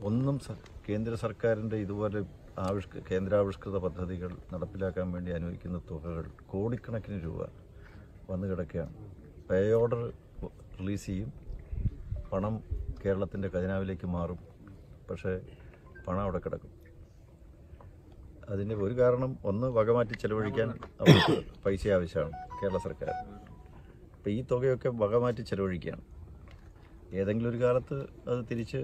ഒന്നും കേന്ദ്ര സർക്കാരിൻ്റെ ഇതുപോലെ കേന്ദ്രാവിഷ്കൃത പദ്ധതികൾ നടപ്പിലാക്കാൻ വേണ്ടി അനുവദിക്കുന്ന തുകകൾ കോടിക്കണക്കിന് രൂപ വന്നു കിടക്കുകയാണ്. പേ ഓർഡർ റിലീസ് ചെയ്യും, പണം കേരളത്തിൻ്റെ ഖജനാവിലേക്ക് മാറും, പക്ഷേ പണം അവിടെ കിടക്കും. അതിൻ്റെ ഒരു കാരണം ഒന്ന് വകമാറ്റി ചെലവഴിക്കാൻ അവർക്ക് പൈസ ആവശ്യമാണ് കേരള സർക്കാർ. അപ്പോൾ ഈ തുകയൊക്കെ വകമാറ്റി ചെലവഴിക്കുകയാണ്. ഏതെങ്കിലും ഒരു കാലത്ത് അത് തിരിച്ച്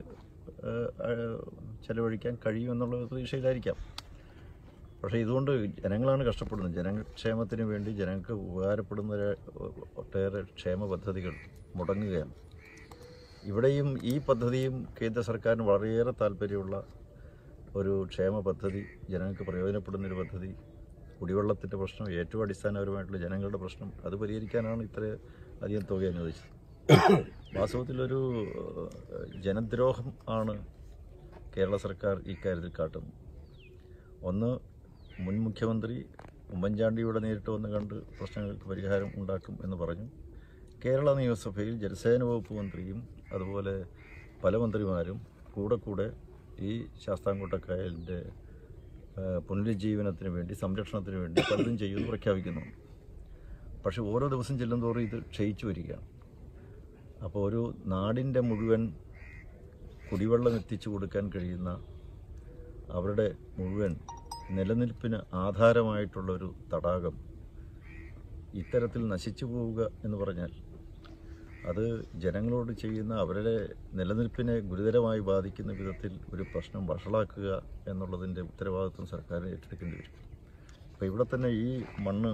ചെലവഴിക്കാൻ കഴിയുമെന്നുള്ള പ്രതീക്ഷയിലായിരിക്കാം. പക്ഷേ ഇതുകൊണ്ട് ജനങ്ങളാണ് കഷ്ടപ്പെടുന്നത്. ജനക്ഷേമത്തിന് വേണ്ടി ജനങ്ങൾക്ക് ഉപകാരപ്പെടുന്ന ഒട്ടേറെ ക്ഷേമ പദ്ധതികൾ മുടങ്ങുകയാണ്. ഇവിടെയും ഈ പദ്ധതിയും കേന്ദ്ര സർക്കാരിന് വളരെയേറെ താല്പര്യമുള്ള ഒരു ക്ഷേമ പദ്ധതി, ജനങ്ങൾക്ക് പ്രയോജനപ്പെടുന്നൊരു പദ്ധതി. കുടിവെള്ളത്തിൻ്റെ പ്രശ്നം, ഏറ്റവും അടിസ്ഥാനപരമായിട്ടുള്ള ജനങ്ങളുടെ പ്രശ്നം, അത് പരിഹരിക്കാനാണ് ഇത്ര അധികം തുക അനുവദിച്ചത്. വാസ്തവത്തിലൊരു ജനദ്രോഹം ആണ് കേരള സർക്കാർ ഇക്കാര്യത്തിൽ കാട്ടുന്നത്. ഒന്ന്, മുൻ മുഖ്യമന്ത്രി ഉമ്മൻചാണ്ടിയുടെ നേരിട്ട് വന്ന് കണ്ട് പ്രശ്നങ്ങൾക്ക് പരിഹാരം ഉണ്ടാക്കും എന്ന് പറഞ്ഞു. കേരള നിയമസഭയിൽ ജലസേന വകുപ്പ് മന്ത്രിയും അതുപോലെ പല മന്ത്രിമാരും കൂടെ ഈ ശാസ്താംകോട്ടക്കായലിൻ്റെ പുനരുജ്ജീവനത്തിന് വേണ്ടി, സംരക്ഷണത്തിന് വേണ്ടി പലതും ചെയ്യുമെന്ന് പ്രഖ്യാപിക്കുന്നു. പക്ഷേ ഓരോ ദിവസം ചെല്ലുന്തോറും ഇത് ക്ഷയിച്ചു വരികയാണ്. അപ്പോൾ ഒരു നാടിൻ്റെ മുഴുവൻ കുടിവെള്ളം എത്തിച്ചു കൊടുക്കാൻ കഴിയുന്ന, അവരുടെ മുഴുവൻ നിലനിൽപ്പിന് ആധാരമായിട്ടുള്ളൊരു തടാകം ഇത്തരത്തിൽ നശിച്ചു പോവുക എന്ന് പറഞ്ഞാൽ അത് ജനങ്ങളോട് ചെയ്യുന്ന അവരുടെ നിലനിൽപ്പിനെ ഗുരുതരമായി ബാധിക്കുന്ന വിധത്തിൽ ഒരു പ്രശ്നം വഷളാക്കുക എന്നുള്ളതിൻ്റെ ഉത്തരവാദിത്വം സർക്കാരിന് ഏറ്റെടുക്കേണ്ടി വരും. അപ്പോൾ ഇവിടെ തന്നെ ഈ മണ്ണ്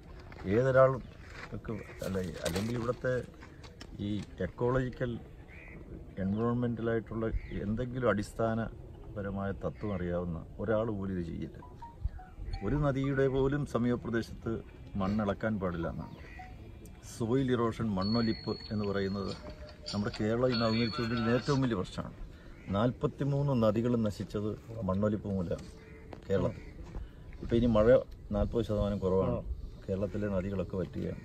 ഏതൊരാൾക്ക് അല്ലെങ്കിൽ ഇവിടുത്തെ ഈ എക്കോളജിക്കൽ എൻവയോൺമെൻ്റലായിട്ടുള്ള എന്തെങ്കിലും അടിസ്ഥാനപരമായ തത്വം അറിയാവുന്ന ഒരാൾ പോലും ഇത് ചെയ്യില്ല. ഒരു നദിയുടെ പോലും സമീപപ്രദേശത്ത് മണ്ണിളക്കാൻ പാടില്ല എന്നാണ്. സോയിൽ ഇറോഷൻ, മണ്ണൊലിപ്പ് എന്ന് പറയുന്നത് നമ്മുടെ കേരളം ഇന്ന് അഭിമുഖീകരിച്ചുകൊണ്ടിരിക്കുന്ന ഏറ്റവും വലിയ പ്രശ്നമാണ്. 43 നദികളും നശിച്ചത് മണ്ണൊലിപ്പ് മൂലമാണ് കേരളത്തിൽ. ഇപ്പോൾ ഇനി മഴ 40% കുറവാണ്. കേരളത്തിലെ നദികളൊക്കെ വറ്റുകയാണ്.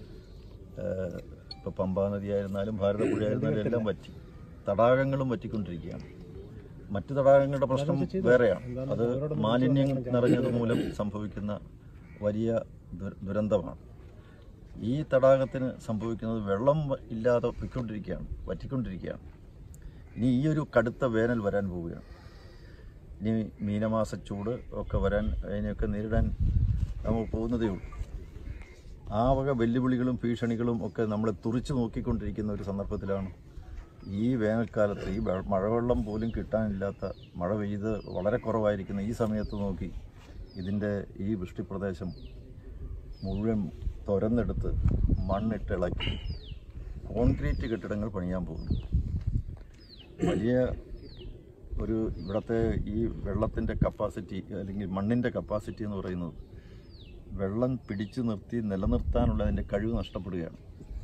ഇപ്പോൾ പമ്പാ നദിയായിരുന്നാലും ഭാരതപ്പുഴയായിരുന്നാലും എല്ലാം വറ്റി. തടാകങ്ങളും വറ്റിക്കൊണ്ടിരിക്കുകയാണ്. മറ്റ് തടാകങ്ങളുടെ പ്രശ്നം വേറെയാണ്. അത് മാലിന്യം നിറഞ്ഞത് മൂലം സംഭവിക്കുന്ന വലിയ ദുരന്തമാണ്. ഈ തടാകത്തിന് സംഭവിക്കുന്നത് വെള്ളം ഇല്ലാതെ വറ്റിക്കൊണ്ടിരിക്കുകയാണ്. ഇനി ഈ ഒരു കടുത്ത വേനൽ വരാൻ പോവുകയാണ്. ഇനി മീനമാസ ചൂട് ഒക്കെ വരാൻ, അതിനെയൊക്കെ നേരിടാൻ നമ്മൾ പോകുന്നതേ ഉള്ളൂ. ആ വക വെല്ലുവിളികളും ഭീഷണികളും ഒക്കെ നമ്മളെ തുറിച്ചു നോക്കിക്കൊണ്ടിരിക്കുന്ന ഒരു സന്ദർഭത്തിലാണ് ഈ വേനൽക്കാലത്ത് ഈ മഴവെള്ളം പോലും കിട്ടാനില്ലാത്ത, മഴ പെയ്ത് വളരെ കുറവായിരിക്കുന്ന ഈ സമയത്ത് നോക്കി ഇതിൻ്റെ ഈ വൃഷ്ടിപ്രദേശം മുഴുവൻ തുരന്നെടുത്ത് മണ്ണിട്ടിളക്കി കോൺക്രീറ്റ് കെട്ടിടങ്ങൾ പണിയാൻ പോകുന്നു. വലിയ ഒരു ഇവിടുത്തെ ഈ വെള്ളത്തിൻ്റെ കപ്പാസിറ്റി അല്ലെങ്കിൽ മണ്ണിൻ്റെ കപ്പാസിറ്റി എന്ന് പറയുന്നത് വെള്ളം പിടിച്ചു നിർത്തി നിലനിർത്താനുള്ളതിൻ്റെ കഴിവ് നഷ്ടപ്പെടുകയാണ്.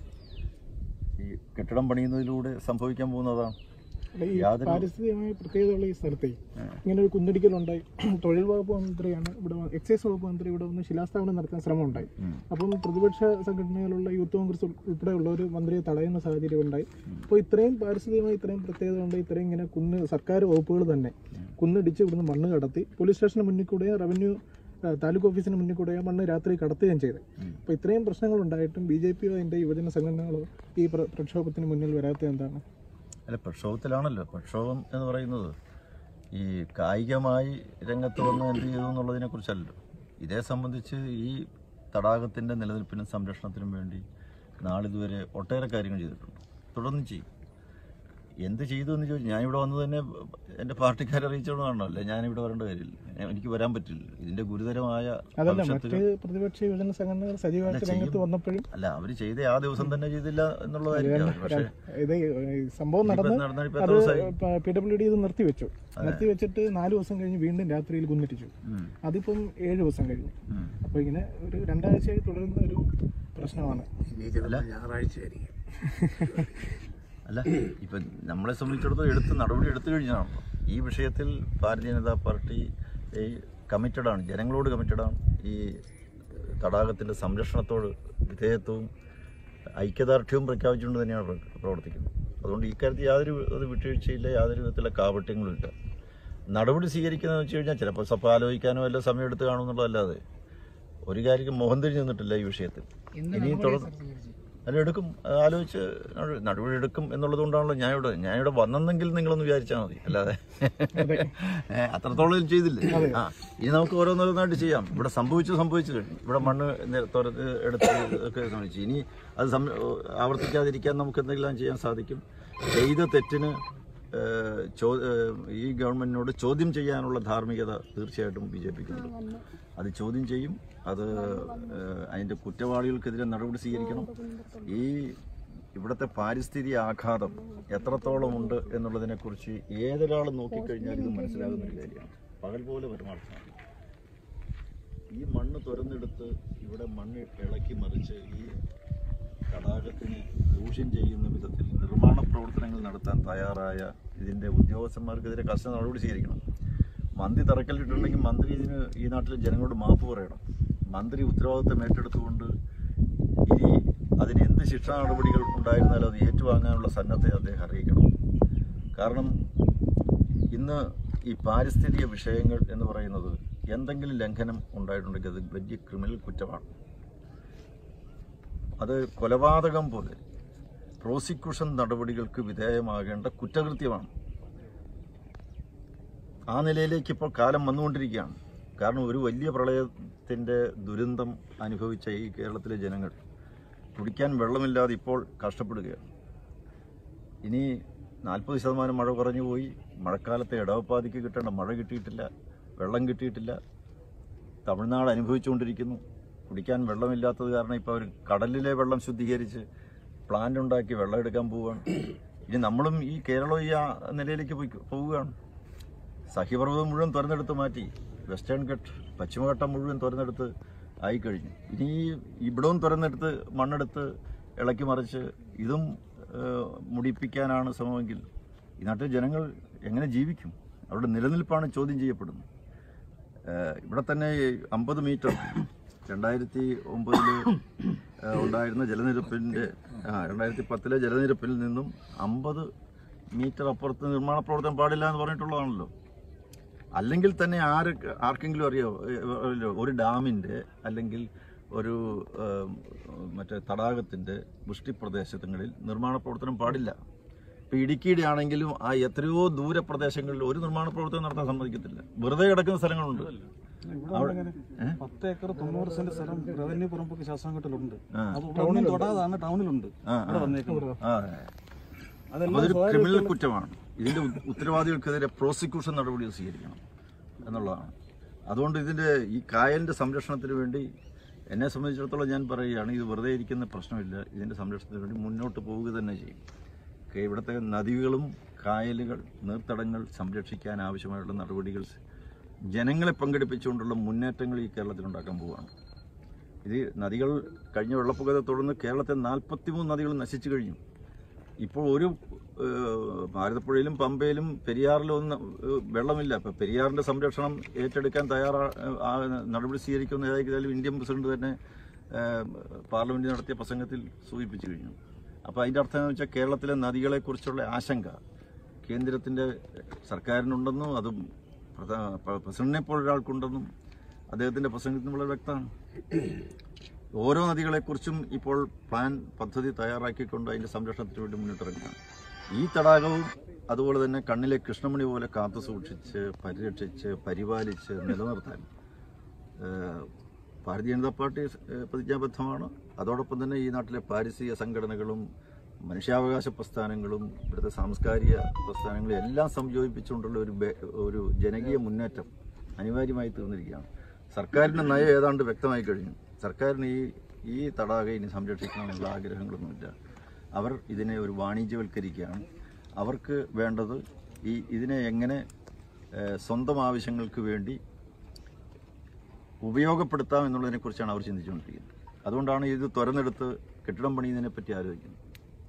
ഈ കെട്ടിടം പണിയുന്നതിലൂടെ സംഭവിക്കാൻ പോകുന്നതാണ്. പാരിസ്ഥിതികമായ പ്രത്യേകതയുള്ള ഈ സ്ഥലത്തെ ഇങ്ങനെ ഒരു കുന്നിടിക്കലുണ്ടായി. തൊഴിൽ വകുപ്പ് മന്ത്രിയാണ് ഇവിടെ, എക്സൈസ് വകുപ്പ് മന്ത്രി ഇവിടെ വന്ന് ശിലാസ്ഥാപനം നടത്താൻ ശ്രമം ഉണ്ടായി. അപ്പം പ്രതിപക്ഷ സംഘടനകളുള്ള യൂത്ത് കോൺഗ്രസ് ഉൾപ്പെടെയുള്ള ഒരു മന്ത്രിയെ തടയുന്ന സാഹചര്യം ഉണ്ടായി. അപ്പോൾ ഇത്രയും പാരിസ്ഥിതികമായി ഇത്രയും പ്രത്യേകത ഉണ്ട്. ഇത്രയും ഇങ്ങനെ സർക്കാർ വകുപ്പുകൾ തന്നെ കുന്നിടിച്ച് ഇവിടുന്ന് മണ്ണ് കടത്തി പോലീസ് സ്റ്റേഷന് മുന്നിൽ കൂടെ, റവന്യൂ താലൂക്ക് ഓഫീസിന് മുന്നിൽ കൂടെ മണ്ണ് രാത്രി കടത്തുകയും ചെയ്തത്. അപ്പോൾ ഇത്രയും പ്രശ്നങ്ങൾ ഉണ്ടായിട്ടും BJPയോ അതിൻ്റെ യുവജന സംഘടനകളോ ഈ പ്രക്ഷോഭത്തിന് മുന്നിൽ വരാത്തത് എന്താണ്? അല്ല, പ്രക്ഷോഭത്തിലാണല്ലോ. പ്രക്ഷോഭം എന്ന് പറയുന്നത് ഈ കായികമായി രംഗത്ത് വന്ന് എന്ത് ചെയ്തു എന്നുള്ളതിനെക്കുറിച്ചല്ലോ. ഇതേ സംബന്ധിച്ച് ഈ തടാകത്തിൻ്റെ നിലനിൽപ്പിനും സംരക്ഷണത്തിനും വേണ്ടി നാളിതുവരെ ഒട്ടേറെ കാര്യങ്ങൾ ചെയ്തിട്ടുണ്ട്, തുടർന്നും ചെയ്യും. എന്ത് ചെയ്തു എന്ന് ചോദിച്ചു, ഞാനിവിടെ വന്നത് തന്നെ എൻ്റെ പാർട്ടിക്കാരെ അറിയിച്ചോണ്ടാണല്ലോ. അല്ലേ, ഞാനിവിടെ വരേണ്ട കാര്യമില്ല, എനിക്ക് വരാൻ പറ്റില്ല. ഇതിൻ്റെ ഗുരുതരമായ പ്രതിപക്ഷ യുവജന സംഘടനകൾ സജീവമായിട്ട് രംഗത്ത് വന്നപ്പോഴും അല്ല, അവർ ചെയ്ത ആ ദിവസം തന്നെ ചെയ്തില്ല എന്നുള്ളതായിരിക്കും. പക്ഷേ ഇത് സംഭവം നടന്ന് PWD ഇത് നിർത്തിവെച്ചിട്ട് 4 ദിവസം കഴിഞ്ഞ് വീണ്ടും രാത്രിയിൽ കുന്നിട്ടിച്ചു. അതിപ്പം 7 ദിവസം കഴിഞ്ഞു. അപ്പോൾ ഇങ്ങനെ ഒരു 2 ആഴ്ചയായി തുടരുന്ന ഒരു പ്രശ്നമാണ്. ഞായറാഴ്ചയായിരിക്കും. അല്ല, ഇപ്പം നമ്മളെ സംബന്ധിച്ചിടത്തോളം നടപടി എടുത്തു കഴിഞ്ഞാണ്. ഈ വിഷയത്തിൽ ഭാരതീയ ജനതാ പാർട്ടി കമ്മിറ്റഡാണ്, ജനങ്ങളോട് കമ്മിറ്റഡാണ്. ഈ തടാകത്തിൻ്റെ സംരക്ഷണത്തോട് വിധേയത്വവും ഐക്യദാർഢ്യവും പ്രഖ്യാപിച്ചുകൊണ്ട് തന്നെയാണ് പ്രവർത്തിക്കുന്നത്. അതുകൊണ്ട് ഈ കാര്യത്തിൽ യാതൊരു വിട്ടുവീഴ്ചയില്ല, യാതൊരു വിധത്തിലുള്ള കാപട്യങ്ങളും ഇല്ല. നടപടി സ്വീകരിക്കുന്നതെന്ന് വെച്ച് കഴിഞ്ഞാൽ ചിലപ്പോൾ സഭ ആലോചിക്കാനോ വല്ല സമയം എടുത്ത് കാണുമെന്നുള്ളതല്ലാതെ ഒരു കാര്യം മുഖം തിരിഞ്ഞു നിന്നിട്ടില്ല ഈ വിഷയത്തിൽ. ഇനി തുടർന്ന് എടുക്കും, ആലോചിച്ച് നടപടി എടുക്കും എന്നുള്ളത് കൊണ്ടാണല്ലോ ഞാനിവിടെ വന്നെങ്കിൽ നിങ്ങളൊന്ന് വിചാരിച്ചാൽ മതി, അല്ലാതെ അത്രത്തോളം ചെയ്തില്ലേ. ഇനി നമുക്ക് ഓരോന്നോരോന്നായിട്ട് ചെയ്യാം. ഇവിടെ സംഭവിച്ചു കഴിഞ്ഞു. ഇവിടെ മണ്ണ് എടുത്ത് ഒക്കെ ശ്രമിച്ചു. ഇനി അത് ആവർത്തിക്കാതിരിക്കാൻ നമുക്ക് എന്തെങ്കിലും ചെയ്യാൻ സാധിക്കും. ചെയ്ത തെറ്റിന് ഈ ഗവൺമെന്റിനോട് ചോദ്യം ചെയ്യാനുള്ള ധാർമ്മികത തീർച്ചയായിട്ടും BJPക്കുണ്ട്. അത് ചോദ്യം ചെയ്യും. അത് അതിൻ്റെ കുറ്റവാളികൾക്കെതിരെ നടപടി സ്വീകരിക്കണം. ഇവിടുത്തെ പാരിസ്ഥിതിക ആഘാതം എത്രത്തോളം ഉണ്ട് എന്നുള്ളതിനെക്കുറിച്ച് ഏതൊരാളും നോക്കിക്കഴിഞ്ഞാൽ ഇത് മനസ്സിലാകുന്നൊരു കാര്യമാണ്. പകൽ പോലെ പരമാർത്ഥമാണ്. ഈ മണ്ണ് തുരന്നെടുത്ത് ഇവിടെ മണ്ണ് ഇളക്കി മറിച്ച് ഈ തടാകത്തിന് ദൂഷ്യം ചെയ്യുന്ന വിധത്തിൽ നിർമ്മാണ പ്രവർത്തനങ്ങൾ നടത്താൻ തയ്യാറായ ഇതിൻ്റെ ഉദ്യോഗസ്ഥന്മാർക്കെതിരെ കർശന നടപടി സ്വീകരിക്കണം. മന്ത്രി തറക്കല്ലിട്ടുണ്ടെങ്കിൽ മന്ത്രി ഈ നാട്ടിലെ ജനങ്ങളോട് മാപ്പ് പറയണം. മന്ത്രി ഉത്തരവാദിത്തം ഏറ്റെടുത്തുകൊണ്ട് ഇനി അതിന് എന്ത് ശിക്ഷാ നടപടികൾ ഉണ്ടായിരുന്നാലും അത് ഏറ്റുവാങ്ങാനുള്ള സന്നദ്ധത അദ്ദേഹം അറിയിക്കണം. കാരണം ഇന്ന് ഈ പാരിസ്ഥിതിക വിഷയങ്ങൾ എന്ന് പറയുന്നത് എന്തെങ്കിലും ലംഘനം ഉണ്ടായിട്ടുണ്ടെങ്കിൽ അത് വലിയ ക്രിമിനൽ കുറ്റമാണ്. അത് കൊലപാതകം പോലെ പ്രോസിക്യൂഷൻ നടപടികൾക്ക് വിധേയമാകേണ്ട കുറ്റകൃത്യമാണ്. ആ നിലയിലേക്ക് ഇപ്പോൾ കാലം വന്നുകൊണ്ടിരിക്കുകയാണ്. കാരണം ഒരു വലിയ പ്രളയത്തിൻ്റെ ദുരന്തം അനുഭവിച്ച ഈ കേരളത്തിലെ ജനങ്ങൾ കുടിക്കാൻ വെള്ളമില്ലാതെ ഇപ്പോൾ കഷ്ടപ്പെടുകയാണ്. ഇനി 40% മഴ കുറഞ്ഞു പോയി. മഴക്കാലത്തെ ഇടവപ്പാതിക്ക് കിട്ടേണ്ട മഴ കിട്ടിയിട്ടില്ല, വെള്ളം കിട്ടിയിട്ടില്ല. തമിഴ്നാട് അനുഭവിച്ചുകൊണ്ടിരിക്കുന്നു. കുടിക്കാൻ വെള്ളമില്ലാത്തത് കാരണം ഇപ്പോൾ അവർ കടലിലെ വെള്ളം ശുദ്ധീകരിച്ച് പ്ലാന്റ് ഉണ്ടാക്കി വെള്ളം എടുക്കാൻ പോവുകയാണ്. ഇനി നമ്മളും ഈ കേരളം ഈ നിലയിലേക്ക് പോവുകയാണ്. സഹ്യപർവ്വതം മുഴുവൻ തുറന്നെടുത്ത് മാറ്റി. വെസ്റ്റേൺ ഘട്ട്, പശ്ചിമഘട്ടം മുഴുവൻ തുറന്നെടുത്ത് ആയിക്കഴിഞ്ഞു. ഇനി ഇവിടവും തുറന്നെടുത്ത് മണ്ണെടുത്ത് ഇളക്കി മറിച്ച് ഇതും മുടിപ്പിക്കാനാണ് ശ്രമമെങ്കിൽ ഈ നാട്ടിലെ ജനങ്ങൾ എങ്ങനെ ജീവിക്കും? അവരുടെ നിലനിൽപ്പാണ് ചോദ്യം ചെയ്യപ്പെടുന്നത്. ഇവിടെ തന്നെ 50 മീറ്റർ 2009 ഉണ്ടായിരുന്ന ജലനിരപ്പിൻ്റെ 2010 ജലനിരപ്പിൽ നിന്നും 50 മീറ്റർ അപ്പുറത്ത് നിർമ്മാണ പ്രവർത്തനം പാടില്ല എന്ന് പറഞ്ഞിട്ടുള്ളതാണല്ലോ. അല്ലെങ്കിൽ തന്നെ ആർക്കെങ്കിലും അറിയോ ഒരു ഡാമിൻ്റെ അല്ലെങ്കിൽ ഒരു മറ്റേ തടാകത്തിൻ്റെ വൃഷ്ടിപ്രദേശങ്ങളിൽ നിർമ്മാണ പ്രവർത്തനം പാടില്ല. ഇപ്പോൾ ഇടുക്കിയുടെ ആണെങ്കിലും ആ എത്രയോ ദൂരപ്രദേശങ്ങളിൽ ഒരു നിർമ്മാണ പ്രവർത്തനം നടത്താൻ സമ്മതിക്കത്തില്ല. വെറുതെ കിടക്കുന്ന സ്ഥലങ്ങളുണ്ട്. 10 ഏക്കർ 90 സെന്റ് സ്ഥലം റവന്യൂ പുറമ്പൊക്കെ ശാസ്താംകോട്ടയിലുണ്ട്. ടൗണിൽ തൊടാതാണ്, ടൗണിലുണ്ട്. അതൊരു ക്രിമിനൽ കുറ്റമാണ്. ഇതിന്റെ ഉത്തരവാദികൾക്കെതിരെ പ്രോസിക്യൂഷൻ നടപടികൾ സ്വീകരിക്കണം എന്നുള്ളതാണ്. അതുകൊണ്ട് ഇതിന്റെ ഈ കായലിന്റെ സംരക്ഷണത്തിന് വേണ്ടി എന്നെ സംബന്ധിച്ചിടത്തോളം ഞാൻ പറയുകയാണ്, ഇത് വെറുതെ ഇരിക്കുന്ന പ്രശ്നമില്ല. ഇതിന്റെ സംരക്ഷണത്തിന് വേണ്ടി മുന്നോട്ട് പോവുക തന്നെ ചെയ്യും. ഇവിടുത്തെ നദികളും കായലുകൾ, നീർത്തടങ്ങൾ സംരക്ഷിക്കാൻ ആവശ്യമായുള്ള നടപടികൾ ജനങ്ങളെ പങ്കെടുപ്പിച്ചുകൊണ്ടുള്ള മുന്നേറ്റങ്ങൾ ഈ കേരളത്തിൽ ഉണ്ടാക്കാൻ പോവുകയാണ്. ഇത് നദികൾ കഴിഞ്ഞ വെള്ളപ്പൊക്കത്തെ തുടർന്ന് കേരളത്തെ 43 നദികൾ നശിച്ചു കഴിഞ്ഞു. ഇപ്പോൾ ഒരു ഭാരതപ്പുഴയിലും പമ്പയിലും പെരിയാറിലും ഒന്നും വെള്ളമില്ല. ഇപ്പം പെരിയാറിൻ്റെ സംരക്ഷണം ഏറ്റെടുക്കാൻ നടപടി സ്വീകരിക്കുന്ന ഏതായാലും ഇന്ത്യൻ പ്രസിഡന്റ് തന്നെ പാർലമെന്റിൽ നടത്തിയ പ്രസംഗത്തിൽ സൂചിപ്പിച്ചു കഴിഞ്ഞു. അപ്പോൾ അതിൻ്റെ അർത്ഥം എന്ന് വെച്ചാൽ കേരളത്തിലെ നദികളെക്കുറിച്ചുള്ള ആശങ്ക കേന്ദ്രത്തിൻ്റെ സർക്കാരിനുണ്ടെന്നും അതും പ്രസിഡന്റിനെ പോലൊരാൾക്കുണ്ടെന്നും അദ്ദേഹത്തിൻ്റെ പ്രസംഗത്തിന് വളരെ വ്യക്തമാണ്. ഓരോ നദികളെക്കുറിച്ചും ഇപ്പോൾ പദ്ധതി തയ്യാറാക്കിക്കൊണ്ട് അതിൻ്റെ സംരക്ഷണത്തിന് വേണ്ടി മുന്നിട്ടിറങ്ങുകയാണ്. ഈ തടാകവും അതുപോലെ തന്നെ കണ്ണിലെ കൃഷ്ണമണി പോലെ കാത്തു സൂക്ഷിച്ച് പരിരക്ഷിച്ച് പരിപാലിച്ച് നിലനിർത്താൻ ഭാരതീയ ജനതാ പാർട്ടി പ്രതിജ്ഞാബദ്ധമാണ്. അതോടൊപ്പം തന്നെ ഈ നാട്ടിലെ പാരിസ്ഥിതിക സംഘടനകളും മനുഷ്യാവകാശ പ്രസ്ഥാനങ്ങളും ഇവിടുത്തെ സാംസ്കാരിക പ്രസ്ഥാനങ്ങളും എല്ലാം സംയോജിപ്പിച്ചുകൊണ്ടുള്ള ഒരു ജനകീയ മുന്നേറ്റം അനിവാര്യമായി തീർന്നിരിക്കുകയാണ്. സർക്കാരിൻ്റെ നയം ഏതാണ്ട് വ്യക്തമായി കഴിഞ്ഞു. സർക്കാരിന് ഈ തടാകം ഇനി സംരക്ഷിക്കണമെന്നുള്ള ആഗ്രഹങ്ങളൊന്നുമില്ല. അവർ ഇതിനെ ഒരു വാണിജ്യവൽക്കരിക്കുകയാണ്. അവർക്ക് വേണ്ടത് ഇതിനെ എങ്ങനെ സ്വന്തം ആവശ്യങ്ങൾക്ക് വേണ്ടി ഉപയോഗപ്പെടുത്താം എന്നുള്ളതിനെക്കുറിച്ചാണ് അവർ ചിന്തിച്ചുകൊണ്ടിരിക്കുന്നത്. അതുകൊണ്ടാണ് ഇത് തുറന്നെടുത്ത് കെട്ടിടം പണിയുന്നതിനെപ്പറ്റി ആലോചിക്കുന്നത്.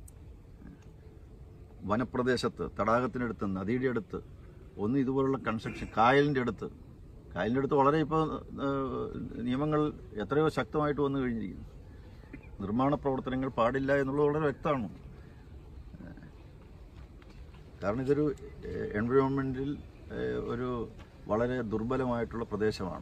വനപ്രദേശത്ത്, തടാകത്തിനടുത്ത്, നദിയുടെ അടുത്ത് ഒന്ന് ഇതുപോലുള്ള കൺസ്ട്രക്ഷൻ, കായലിൻ്റെ അടുത്ത് വളരെ ഇപ്പോൾ നിയമങ്ങൾ എത്രയോ ശക്തമായിട്ട് വന്നു കഴിഞ്ഞിരിക്കുന്നു. നിർമ്മാണ പ്രവർത്തനങ്ങൾ പാടില്ല എന്നുള്ളത് വളരെ വ്യക്തമാണ്. കാരണം ഇതൊരു എൻവയോൺമെൻറ്റിൽ ഒരു വളരെ ദുർബലമായിട്ടുള്ള പ്രദേശമാണ്.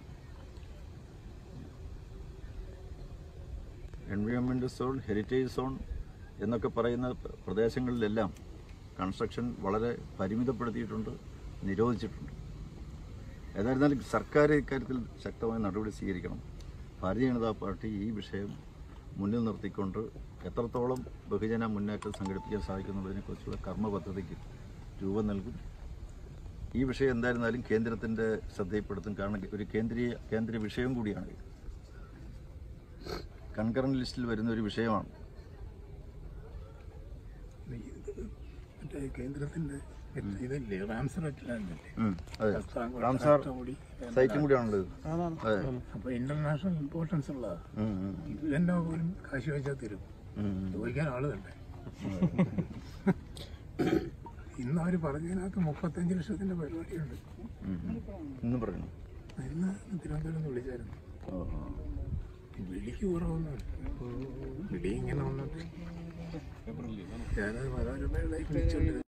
എൻവയോൺമെൻറ്റ് സോൺ, ഹെറിറ്റേജ് സോൺ എന്നൊക്കെ പറയുന്ന പ്രദേശങ്ങളിലെല്ലാം കൺസ്ട്രക്ഷൻ വളരെ പരിമിതപ്പെടുത്തിയിട്ടുണ്ട്, നിരോധിച്ചിട്ടുണ്ട്. ഏതായിരുന്നാലും സർക്കാർ ഇക്കാര്യത്തിൽ ശക്തമായ നടപടി സ്വീകരിക്കണം. ഭാരതീയ ജനതാ പാർട്ടി ഈ വിഷയം മുന്നിൽ നിർത്തിക്കൊണ്ട് എത്രത്തോളം ബഹുജന മുന്നേറ്റം സംഘടിപ്പിക്കാൻ സാധിക്കുന്നുള്ളതിനെക്കുറിച്ചുള്ള കർമ്മ പദ്ധതിക്ക് രൂപം നൽകും. ഈ വിഷയം എന്തായിരുന്നാലും കേന്ദ്രത്തിൻ്റെ ശ്രദ്ധയിൽപ്പെടുത്തും. കാരണം ഒരു കേന്ദ്ര വിഷയം കൂടിയാണ്. കൺകറന്റ് ലിസ്റ്റിൽ വരുന്ന ഒരു വിഷയമാണ്. കേന്ദ്രത്തിന്റെ ഇതല്ലേ റാംസർ റാംസാർ സൈറ്റും കൂടിയാണുള്ളത്. അപ്പൊ ഇന്റർനാഷണൽ ഇമ്പോർട്ടൻസ് ഉള്ളതാ. ഇത് തന്നെ പോലും കാശ് വെച്ചാൽ തരും, ചോദിക്കാൻ ആള് തന്നെ. ഇന്ന് അവര് പറഞ്ഞതിനകത്ത് 35 ലക്ഷത്തിന്റെ പരിപാടിയുണ്ട്. ഇന്ന് പറഞ്ഞു, ഇന്ന് തിരുവനന്തപുരം വിളിച്ചായിരുന്നു. വിളിക്ക് കുറവൊന്നുമില്ല, വിളി ഇങ്ങനെ വന്നിട്ട് ഞാനത് മനോരമയിലേക്ക് വിളിച്ചോണ്ട്